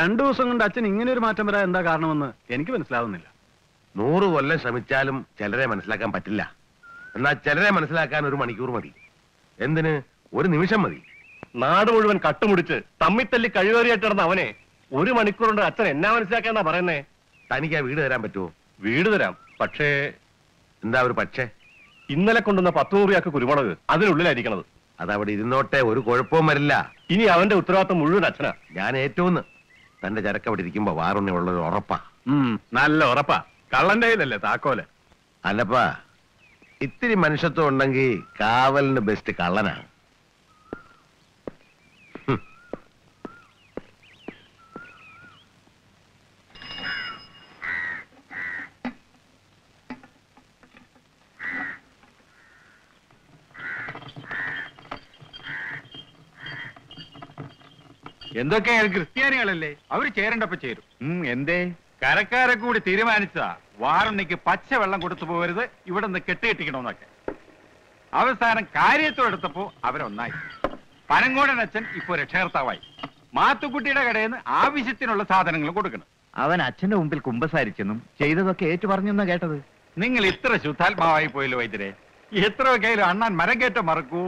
രണ്ടു ദിവസം കൊണ്ട് അച്ഛൻ ഇങ്ങനെ ഒരു മാറ്റം വരാൻ എന്താ കാരണമെന്ന് എനിക്ക് മനസ്സിലാവുന്നില്ല. 100 കൊല്ലം ശ്രമിച്ചാലും ചിലരെ മനസ്സിലാക്കാൻ പറ്റില്ല. എന്നാൽ ചിലരെ മനസ്സിലാക്കാൻ 1 മണിക്കൂർ മതി. എന്തിന് 1 നിമിഷം മതി. നാട് മുഴുവൻ കട്ടുമുടിച്ച് തമ്മിത്തല്ലി കഴിവേറിയായിട്ട് നടന്ന അവനെ 1 മണിക്കൂർ കൊണ്ട് അച്ഛൻ എന്നാ മനസ്സിലാക്കാന്നാ പറയുന്നേ? തനിക്ക് ആ വീട് തരാൻ പറ്റുമോ? വീട് തരാം, പക്ഷേ എന്താ ഒരു പക്ഷേ? ഇന്നലെ കൊണ്ടുവന്ന 10 രൂപയാക്ക് കുരുമുളക് അതിനുള്ളിലായിരിക്കണത്. അതവിടെ ഇരുന്നോട്ടെ, ഒരു കുഴപ്പവും വരില്ല. ഇനി അവന്റെ ഉത്തരവാദിത്വം മുഴുവൻ അച്ഛനാ. ഞാൻ ഏറ്റവും തന്റെ ചരക്ക് അവിടെ ഇരിക്കുമ്പോ വാറുണ്ണിയുള്ളൊരു ഉറപ്പാ. നല്ല ഉറപ്പാ. കള്ളന്റെ കയ്യിലല്ലേ താക്കോല്? അല്ലപ്പാ, ഇത്തിരി മനുഷ്യത്വം ഉണ്ടെങ്കിൽ കാവലിന് ബെസ്റ്റ് കള്ളനാണ്. എന്തൊക്കെയായാലും ക്രിസ്ത്യാനികളല്ലേ, അവര് ചേരണ്ടപ്പോ ചേരും. എന്തേ? കരക്കാരെ കൂടി തീരുമാനിച്ചതാ വാറുണ്ണിക്ക് പച്ചവെള്ളം കൊടുത്തു പോകരുത്, ഇവിടെ നിന്ന് കെട്ടിയിട്ടിക്കണമെന്നൊക്കെ. അവസാനം കാര്യത്തോടെടുത്തപ്പോ അവരൊന്നായി. പനങ്കോടൻ അച്ഛൻ ഇപ്പോ രക്ഷകർത്താവായി. മാത്തുക്കുട്ടിയുടെ കടയിൽ നിന്ന് ആവശ്യത്തിനുള്ള സാധനങ്ങൾ കൊടുക്കണം. അവൻ അച്ഛന്റെ മുമ്പിൽ കുമ്പസാരിച്ചെന്നും ചെയ്തതൊക്കെ ഏറ്റു പറഞ്ഞെന്നാ കേട്ടത്. നിങ്ങൾ ഇത്ര ശുദ്ധാത്മാവായി പോയല്ലോ വൈദ്യരെ. എത്രയൊക്കെ ആയാലും അണ്ണാൻ മരം കയറ്റം മറക്കൂ.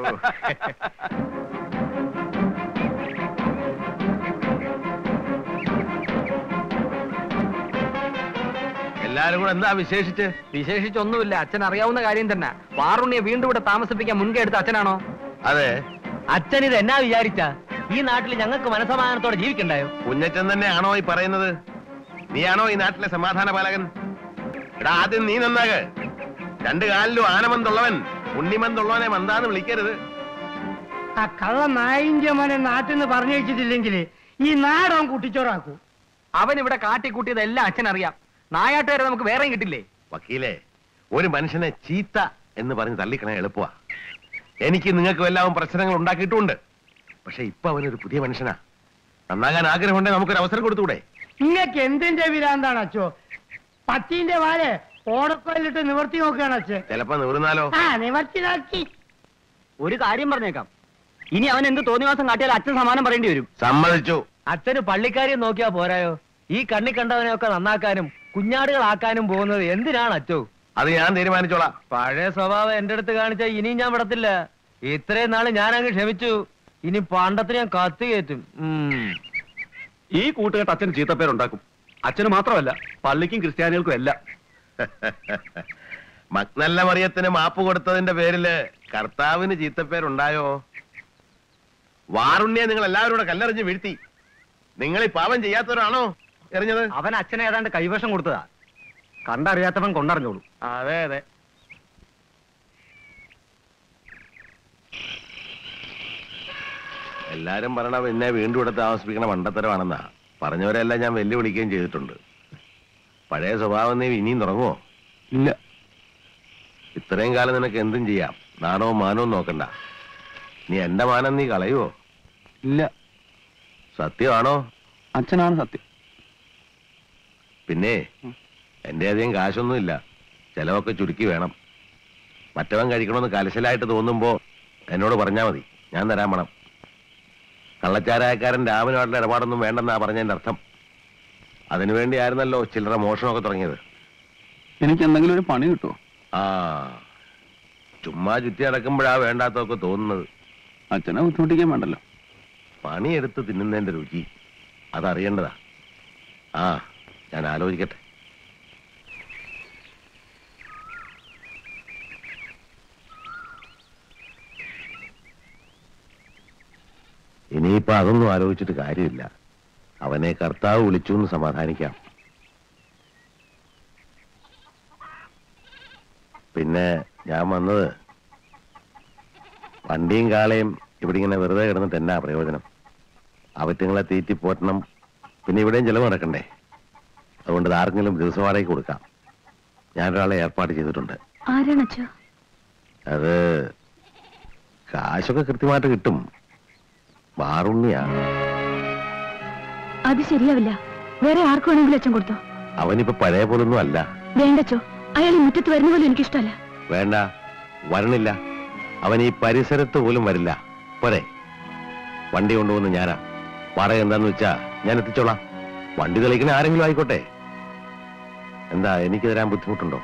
എല്ലാരും കൂടെ എന്താ വിശേഷിച്ചൊന്നുമില്ല. അച്ഛൻ അറിയാവുന്ന കാര്യം തന്നെ. വാറുണ്ണിയെ വീണ്ടും ഇവിടെ താമസിപ്പിക്കാൻ മുൻകൈ എടുത്ത അച്ഛനാണോ? അതെ. അച്ഛൻ ഇത് എന്നാ വിചാരിച്ച ഈ നാട്ടിൽ ഞങ്ങൾക്ക് മനസമാധാനത്തോടെ ജീവിക്കണ്ടായോ? കുഞ്ഞച്ചൻ തന്നെയാണോ ഈ പറയുന്നത്? നീയാണോ ഈ നാട്ടിലെ സമാധാന പാലകൻ? എടാ, ആദ്യം നീ നന്നാക്. 2 കാലിലും ആനമന്തുള്ളവൻ ഉണ്ണിമന്തുള്ളവനെ മന്താന്ന് വിളിക്കരുത്. ആ കള്ള നായിന്റെ മോനെ നാട്ടിൽ നിന്ന് പറഞ്ഞു വെച്ചിട്ടില്ലെങ്കിൽ ഈ നാടൻ കുട്ടിച്ചോറാക്കൂ. അവൻ ഇവിടെ കാട്ടിക്കൂട്ടിയതെല്ലാം അച്ഛൻ അറിയാം. നായാട്ടുകാരെ നമുക്ക് വേറെയും കിട്ടില്ലേ? വക്കീലെ, ഒരു മനുഷ്യനെ ചീത്ത എന്ന് പറഞ്ഞ് തള്ളിക്കണ എളുപ്പമാ. എനിക്ക് നിങ്ങൾക്കും എല്ലാവരും പ്രശ്നങ്ങൾ ഉണ്ടാക്കിയിട്ടുണ്ട്. പക്ഷെ ഇപ്പൊ അവനൊരു പുതിയ മനുഷ്യനാ. നന്നാകാൻ ആഗ്രഹമുണ്ടെങ്കിൽ നമുക്കൊരു അവസരം കൊടുത്തൂടെ? നിങ്ങൾക്ക് എന്തിന്റെ വിരാന്താണ് അച്ഛോ? പത്തിന്റെ വാല് ഓടക്കൊല്ലിട്ട് നിവർത്തി നോക്കുകയാണ് അച്ഛൻ. ചിലപ്പോ നിവർന്നാലോ? നിവർത്തി നോക്കി. ഒരു കാര്യം പറഞ്ഞേക്കാം, ഇനി അവൻ എന്ത് തോന്നിവാസം കാട്ടിയാൽ അച്ഛൻ സമാനം പറയേണ്ടി വരും. സമ്മതിച്ചു. അച്ഛന് പള്ളിക്കാരിയെ നോക്കിയാ പോരായോ? ഈ കണ്ണി കണ്ടവനെയൊക്കെ നന്നാക്കാനും കുഞ്ഞാടുകളാക്കാനും പോകുന്നത് എന്തിനാണ് അച്ഛോ? അത് ഞാൻ തീരുമാനിച്ചോളാം. പഴയ സ്വഭാവം എന്റെ അടുത്ത് കാണിച്ചാൽ ഇനിയും ഞാൻ വിടത്തില്ല. ഇത്രയും നാള് ഞാൻ അങ്ങ് ക്ഷമിച്ചു. ഇനി പണ്ടത്തിന് ഞാൻ കത്തി കയറ്റും. ഈ കൂട്ടുകെട്ട് അച്ഛന് ചീത്തപ്പേരുണ്ടാക്കും. അച്ഛന് മാത്രമല്ല, പള്ളിക്കും ക്രിസ്ത്യാനികൾക്കും എല്ലാം. മക്നല്ല മറിയത്തിന് മാപ്പ് കൊടുത്തതിന്റെ പേരില് കർത്താവിന് ചീത്തപ്പേരുണ്ടായോ? വാറുണ്ണിയെ നിങ്ങൾ എല്ലാവരും കൂടെ കല്ലെറിഞ്ഞ് വീഴ്ത്തി. നിങ്ങൾ ഈ പാപം ചെയ്യാത്തവരാണോ എറിഞ്ഞത്? അവൻ അച്ഛനെ ഏതാണ്ട് കൈവശം കൊടുത്തതാ. കണ്ടറിയാത്തവൻ കൊണ്ടറിഞ്ഞോളൂ. അതെ അതെ. എല്ലാരും പറയണ എന്നെ വീണ്ടും ഇവിടെ താമസിപ്പിക്കണ മണ്ടത്തരമാണെന്നാ. പറഞ്ഞവരെല്ലാം ഞാൻ വെല്ലുവിളിക്കുകയും ചെയ്തിട്ടുണ്ട്. പഴയ സ്വഭാവം നീ ഇനിയും തുടങ്ങുമോ? ഇല്ല. ഇത്രയും കാലം നിനക്ക് എന്തും ചെയ്യാം. നാണവും മാനവും നോക്കണ്ട. നീ എന്റെ മാനം നീ കളയുവോ? ഇല്ല. സത്യമാണോ? അച്ഛനാണ് സത്യം. പിന്നെ എന്റെ അധികം കാശൊന്നുമില്ല. ചെലവൊക്കെ ചുരുക്കി വേണം. മറ്റവൻ കഴിക്കണമെന്ന് കലശലായിട്ട് തോന്നുമ്പോ എന്നോട് പറഞ്ഞാ മതി, ഞാൻ തരാൻ പണം. കള്ളച്ചാരായക്കാരൻ രാമനുമായിട്ടുള്ള ഇടപാടൊന്നും വേണ്ടെന്നാ പറഞ്ഞതിന്റെ അർത്ഥം. അതിനുവേണ്ടി ആയിരുന്നല്ലോ ചില്ലറ മോഷണമൊക്കെ തുടങ്ങിയത്. എനിക്ക് എന്തെങ്കിലും ഒരു പണി കിട്ടുമോ? ആ, ചുമ്മാ ചുറ്റി നടക്കുമ്പോഴാ വേണ്ടാത്തൊക്കെ തോന്നുന്നത്. അച്ഛനെ ബുദ്ധിമുട്ടിക്കാൻ വേണ്ടല്ലോ. പണിയെടുത്ത് തിന്നുന്നതിന്റെ രുചി അതറിയേണ്ടതാ. ആ, ഞാൻ ആലോചിക്കട്ടെ. ഇനിയിപ്പോ അതൊന്നും ആലോചിച്ചിട്ട് കാര്യമില്ല. അവനെ കർത്താവ് വിളിച്ചു എന്ന് സമാധാനിക്കാം. പിന്നെ ഞാൻ വന്നത്, വണ്ടിയും കാളയും ഇവിടെ ഇങ്ങനെ വെറുതെ കിടന്നിട്ട് എന്നാ പ്രയോജനം? അവറ്റങ്ങളെ തീറ്റി പോറ്റണം. പിന്നെ ഇവിടെയും ചെലവ് നടക്കണ്ടേ? അതുകൊണ്ട് ആർക്കെങ്കിലും ദിവസവാടകയ്ക്ക് കൊടുക്കാം. ഞാനൊരാളെ ഏർപ്പാട് ചെയ്തിട്ടുണ്ട്. അത് കാശൊക്കെ കൃത്യമായിട്ട് കിട്ടും. വാറുണ്ണിയാ. അത് ശരിയാവില്ല. വേറെ ആർക്കും വേണമെങ്കിലും അച്ഛൻ കൊടുത്തോ. അവനിപ്പോ പഴയ പോലൊന്നും അല്ല. വേണ്ടച്ചോ, അയാൾ ഈ മുറ്റത്ത് വരുന്ന പോലും എനിക്കിഷ്ടമല്ല. വേണ്ട, വരണില്ല. അവൻ ഈ പരിസരത്ത് പോലും വരില്ല. പോരെ, വണ്ടി കൊണ്ടുപോകുന്ന ഞാനാ. വാടക എന്താന്ന് വെച്ചാ ഞാൻ എത്തിച്ചോളാം. വണ്ടി തെളിക്കുന്ന ആരെങ്കിലും ആയിക്കോട്ടെ. എന്താ, എനിക്ക് തരാൻ ബുദ്ധിമുട്ടുണ്ടോ?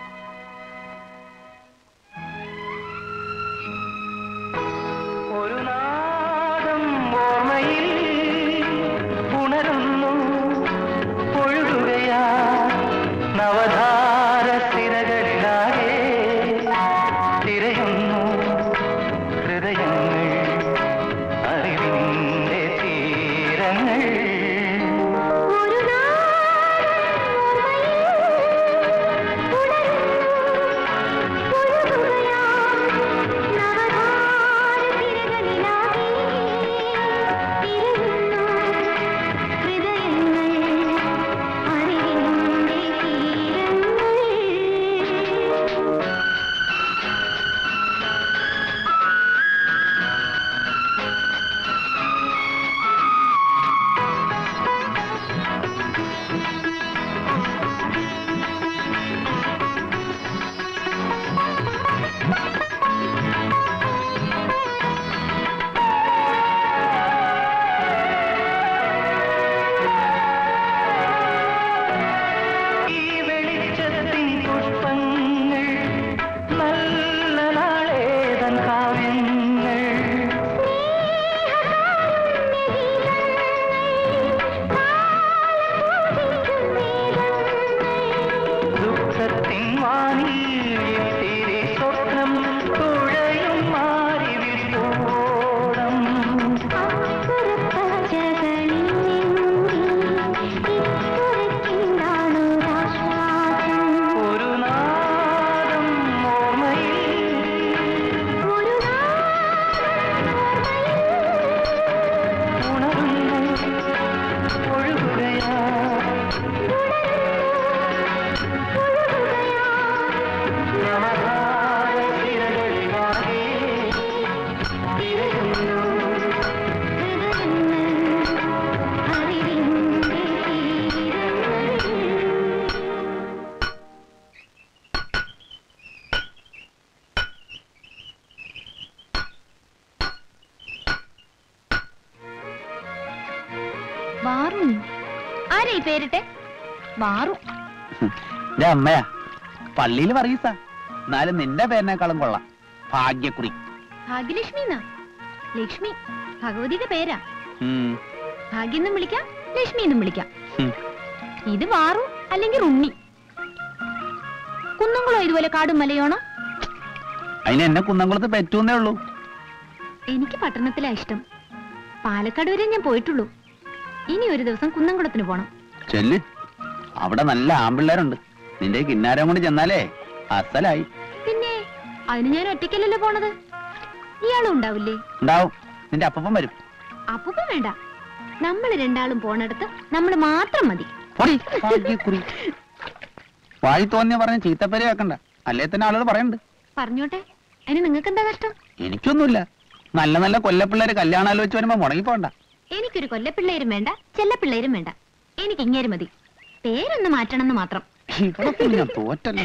അമ്മയാ പള്ളിയിൽ പറയൂസ. എന്നാലും നിന്റെ പേരിനേക്കാളും കൊള്ളാം. ഭാഗ്യക്കുറി. ഭാഗ്യലക്ഷ്മി. ലക്ഷ്മി ഭഗവതിയുടെ പേരാ. ഭാഗ്യം എന്നും വിളിക്കാം, ലക്ഷ്മി എന്നും വിളിക്കാം. ഇത് വാറു അല്ലെങ്കിൽ ഉണ്ണി. കുന്നംകുളം ഇതുപോലെ കാടും മലയോണോ? അതിന് എന്നെ കുന്നംകുളത്ത് പറ്റൂന്നേ ഉള്ളൂ. എനിക്ക് പട്ടണത്തിലാ ഇഷ്ടം. പാലക്കാട് വരെ ഞാൻ പോയിട്ടുള്ളൂ. ഇനി ഒരു ദിവസം കുന്നംകുളത്തിന് പോണം. ചെല്ല്, അവിടെ നല്ല ആമ്പിള്ളേരുണ്ട്. നിന്റെ കിന്നാരം കൊണ്ട് ചെന്നാലേ അസലായി. പിന്നെ അതിന് ഞാൻ ഒറ്റയ്ക്കല്ലല്ലോ പോണത്. ഇയാളും ഉണ്ടാവില്ലേ? ഉണ്ടാവും. നിന്റെ അപ്പൂപ്പൻ വരും. അപ്പൂപ്പൻ വേണ്ട, നമ്മൾ രണ്ടാളും പോണടുത്ത് നമ്മൾ മാത്രം മതി. വാഴി തോന്നിയ പറഞ്ഞ ചീത്തപ്പേര് കേൾക്കണ്ട, അല്ലേ തന്നെ ആളുകൾ പറയുന്നുണ്ട്. പറഞ്ഞോട്ടെ, അതിന് നിങ്ങൾക്ക് എന്താ കഷ്ടം? എനിക്കൊന്നുമില്ല. നല്ല നല്ല കൊല്ലപ്പിള്ളേര് കല്യാണാലും വെച്ച് വരുമ്പോ മുടങ്ങി പോണ്ട. എനിക്കൊരു കൊല്ലപ്പിള്ളേരും വേണ്ട, ചെല്ലപ്പിള്ളേരും വേണ്ട. എനിക്ക് ഇങ്ങേര് മതി. പേരൊന്ന് മാറ്റണമെന്ന് മാത്രം. ഞാൻ തോറ്റല്ലോ.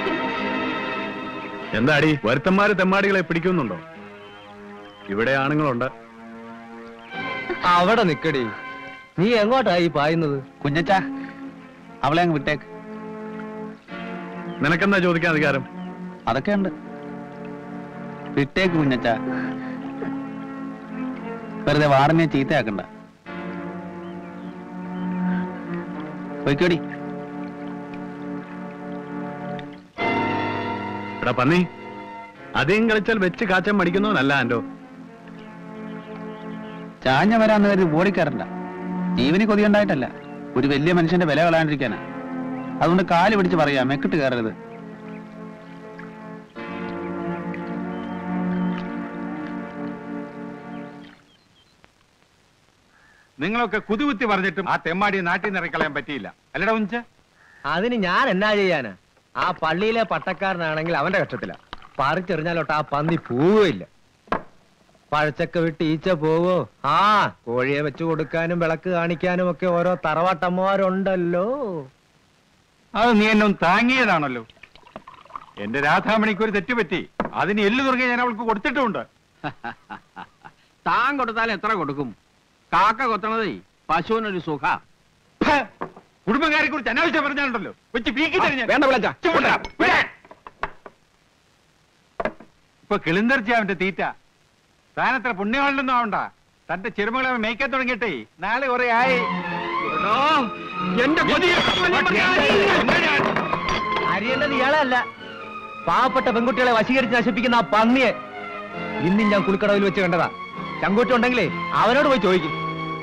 എന്താടി, വരുത്തന്മാര് തെമ്മാടികളെ പിടിക്കുന്നുണ്ടോ? ഇവിടെ ആണുങ്ങളുണ്ട്. അവിടെ നിക്കടി, നീ എങ്ങോട്ടായി പായുന്നത്? കുഞ്ഞച്ചാ, അവളെ അങ്ങ് വിട്ടേക്ക്. നിനക്കെന്താ ചോദിക്കാൻ അധികാരം? അതൊക്കെ ഉണ്ട്. വിട്ടേക്ക് കുഞ്ഞച്ചാ, വെറുതെ വാറിനെ ചീത്തയാക്കണ്ട. പോയിക്കോടി. എടാ പന്നി, അധികം കളിച്ചാൽ വെച്ച് കാച്ചാൻ മടിക്കുന്നവനല്ല ആൻഡോ. ചാഞ്ഞ വരാന്ന് കരുതി ഓടിക്കയറണ്ട. ജീവന് കൊതിയുണ്ടായിട്ടല്ല, ഒരു വലിയ മനുഷ്യന്റെ വില കളയാണ്ടിരിക്കാനാ. അതുകൊണ്ട് കാല് പിടിച്ച് പറയാ, മെക്കിട്ട് കയറരുത്. നിങ്ങളൊക്കെ കുതികുത്തി പറഞ്ഞിട്ടും ആ തെമ്മാടി നാട്ടിൽ നിന്ന് ഇറക്കളയാൻ പറ്റിയില്ല, അല്ലടാ ഉഞ്ച? അതിന് ഞാൻ എന്നാ ചെയ്യാനാ? ആ പള്ളിയിലെ പട്ടക്കാരനാണെങ്കിൽ അവന്റെ കഷ്ടത്തില. പറിച്ചെറിഞ്ഞാലോട്ട് ആ പന്നി പോവുകയില്ല. പഴച്ചക്ക വിട്ട് ഈച്ച പോവോ? ആ കോഴിയെ വെച്ചു കൊടുക്കാനും വിളക്ക് കാണിക്കാനും ഒക്കെ ഓരോ തറവാട്ടമ്മമാരുണ്ടല്ലോ. അത് നീ എന്നെ താങ്ങിയതാണല്ലോ. എന്റെ രാധാമണിക്ക് ഒരു തെറ്റുപറ്റി, അതിന് എല്ലു തുറകെ ഞാൻ അവൾക്ക് കൊടുത്തിട്ടുമുണ്ട്. താൻ കൊടുത്താൽ എത്ര കൊടുക്കും? കാക്ക കൊത്തണതേ പശുവിനൊരു സുഖ. കുടുംബക്കാരെ കുറിച്ച് അനാവശ്യം പറഞ്ഞാലുണ്ടല്ലോ വെച്ച് പീക്കി തരിഞ്ഞ വേണ്ട വിളച്ച ഇപ്പൊ കിളിന്തർച്ച അവന്റെ തീറ്റ. താനത്ര പുണ്യമാണെന്നൊന്നും ആവണ്ട. തന്റെ ചെറുമകളെ അവൻ മേയ്ക്കാൻ തുടങ്ങിയിട്ടേ നാളെ കുറെ ആയി. എന്റെ അറിയേണ്ടത് ഇയാളല്ല, പാവപ്പെട്ട പെൺകുട്ടികളെ വശീകരിച്ച് നശിപ്പിക്കുന്ന ആ പന്നിയെ ഇന്നും ഞാൻ കുളിക്കടവിൽ വെച്ച് കണ്ടതാ. ചങ്കൂറ്റം ഉണ്ടെങ്കിലേ അവനോട് പോയി ചോദിക്കും.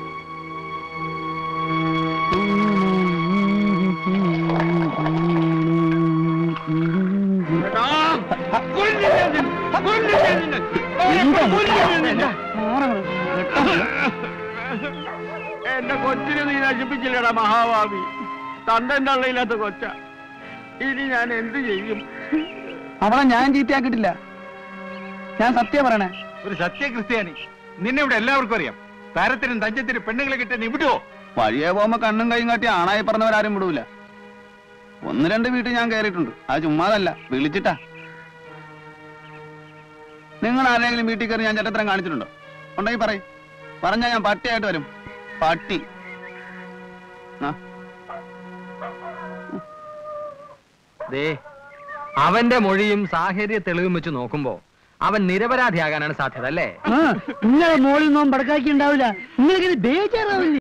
എന്റെ കൊച്ചിനെ നീ നശിപ്പിച്ചില്ലടാ മഹാഭാവി. തന്തന്റെ ഉള്ളയില്ലാത്ത കൊച്ച. ഇനി ഞാൻ എന്ത് ചെയ്യും? അവളെ ഞാൻ ചീത്തയാക്കിയിട്ടില്ല. ഞാൻ സത്യം പറയണേ. ഒരു സത്യക്രിസ്ത്യാനി. നിന്നെ ഇവിടെ എല്ലാവർക്കും അറിയാം. താരത്തിനും തഞ്ചത്തിനും പെണ്ണുങ്ങളെ കിട്ടാൻ നീ വിടുവോ? വഴിയെ പോകുമ്പോ കണ്ണും കൈയും കാട്ടി ആണായി പറഞ്ഞവരാരും വിടൂല. 1-2 വീട്ടിൽ ഞാൻ കയറിയിട്ടുണ്ട്. അത് ചുമ്മാതല്ല, വിളിച്ചിട്ടാ. നിങ്ങൾ ആരെങ്കിലും വീട്ടിൽ കയറി ഞാൻ ചേട്ടത്തരം കാണിച്ചിട്ടുണ്ടോ? ഉണ്ടെങ്കിൽ പറയും. പറഞ്ഞാൽ ഞാൻ പട്ടിയായിട്ട് വരും. പട്ടി. അവന്റെ മൊഴിയും സാഹചര്യ തെളിവും വെച്ച് നോക്കുമ്പോ അവൻ നിരപരാധിയാകാനാണ് സാധ്യത, അല്ലേ? നിങ്ങളെ മോളിൽ നോമ്പ് പടക്കാക്കി ഉണ്ടാവില്ല. നിങ്ങൾക്ക് ബേജാറാവില്ലേ?